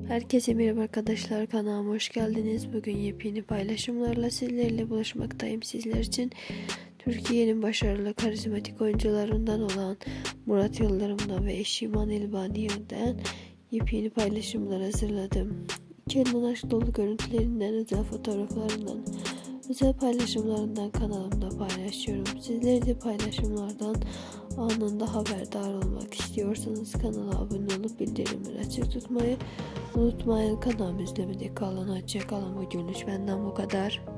Herkese merhaba arkadaşlar, kanalıma hoş geldiniz. Bugün yepyeni paylaşımlarla sizlerle buluşmaktayım. Sizler için Türkiye'nin başarılı karizmatik oyuncularından olan Murat Yıldırım'dan ve eşi İman Elbani'den yepyeni paylaşımlar hazırladım. İkilinin aşk dolu görüntülerinden, özel fotoğraflarından, özel paylaşımlarından kanalımda paylaşıyorum. Sizler de paylaşımlardan anında haberdar olmak istiyorsanız kanala abone olup bildirimleri açık tutmayı unutmayın. Kanalımı izlemede kalın. Hoşça kalın. Bugünlük benden bu kadar.